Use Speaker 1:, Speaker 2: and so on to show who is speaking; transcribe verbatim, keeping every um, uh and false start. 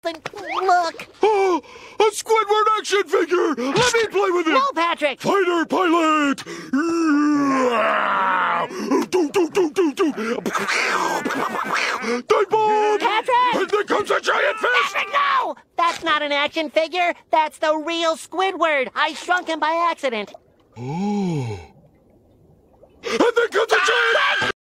Speaker 1: something. Look.
Speaker 2: Oh, a Squidward action figure! Let me play with it!
Speaker 1: No, Patrick!
Speaker 2: Fighter pilot! Do, do, do, do, do. Time bomb!
Speaker 1: Patrick!
Speaker 2: And there comes a giant fish!
Speaker 1: Patrick, no! That's not an action figure. That's the real Squidward. I shrunk him by accident.
Speaker 2: Oh. And there comes a giant...